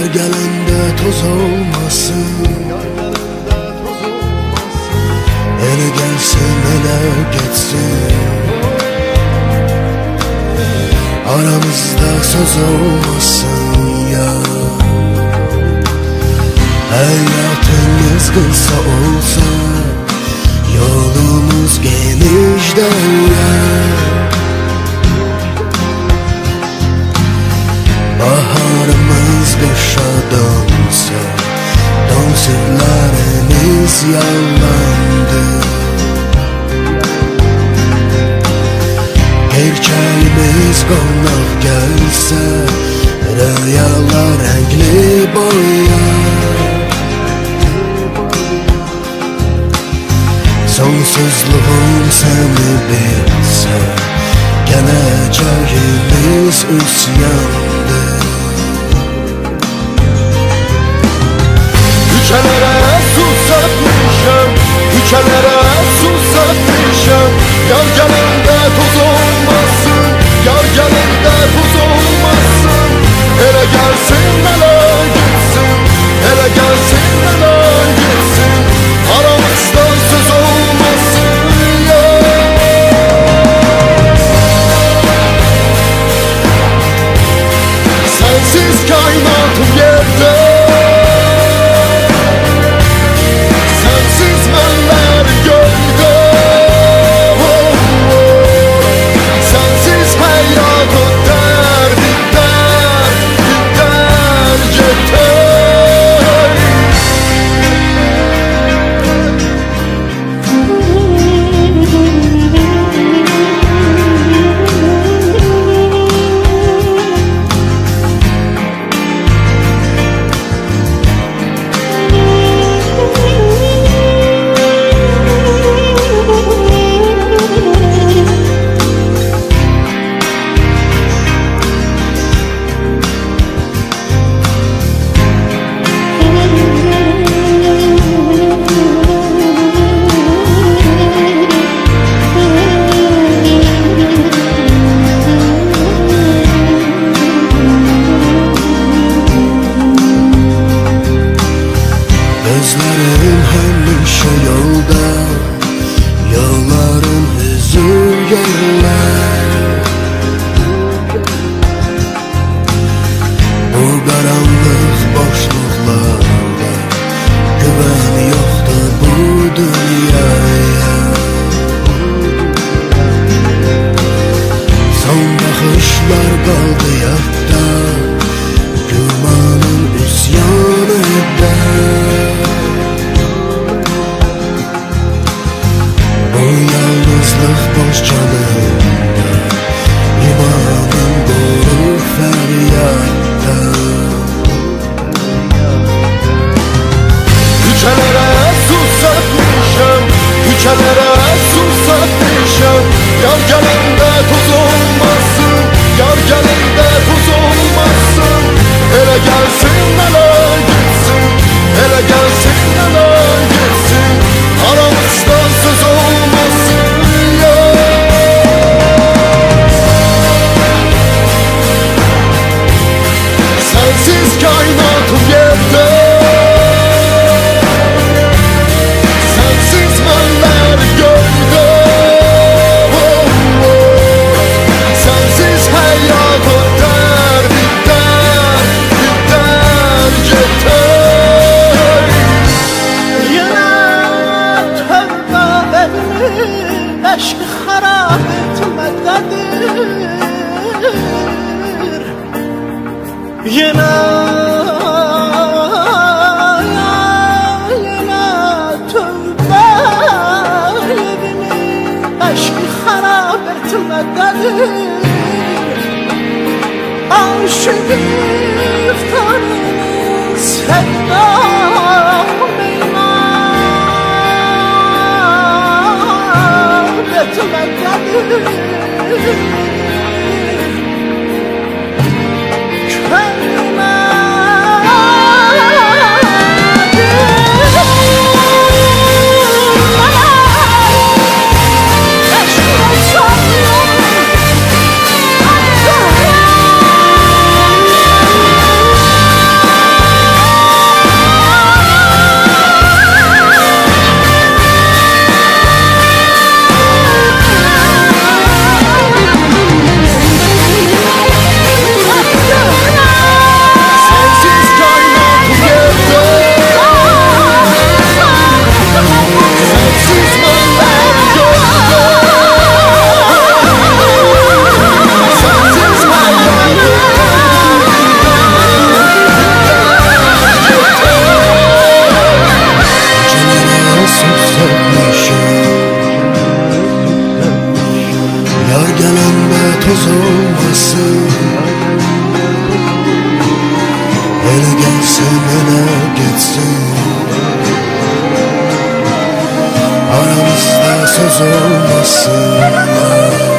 gelende toz olmasın, ele gelsin ele geçsin. Aramızda söz olmasın ya. Hayatımız kısa olsa, yolumuz geniş derler. Baharımız kışa dönse, dönsünlerimiz yalandı. Gerçeğimiz konak gelse, rüyalar renkli boyar. Sonsuzluğum seni bilse, geleceğimiz üsyandı. Küçelere susatmışım, küçelere susatmışım. Yar gelende toz olmasın, yar gelende toz olmasın. Hele gelsin hele gitsin, hele gelsin hele gitsin. Aramızda söz olmasın ya. Sensiz kainatım yerde, sensiz benler gölde. Sensiz hayatı derdinler, dinler yeter. Gözlerim hemşe yolda, yolların hüzün yerler. Bu karanlık boşluklarda güven yoktur bu dünyaya. Son bakışlar kaldı yadda, gümanın üsyan eder. Bu yalnızlık boş canımda, imanım doğru feryatta. Küçelere susatmışım, küçelere susatmışım. Yar gelende toz olmasın, yar gelende toz olmasın. Hele gelsin hele gitsin, hele gelsin hele gitsin. Aramızda söz olmasın ya. Sensiz kainatım yerde, sensiz benler gölde. Sensiz hayatı derdinler, dinler yeter. Yine tövbe benim eşk harap etmektedir. Yine tövbe benim eşk harap etmektedir. Aşık iftarımız sevda meyman etmektedir. gene geçsin. Aramızda söz olmasın.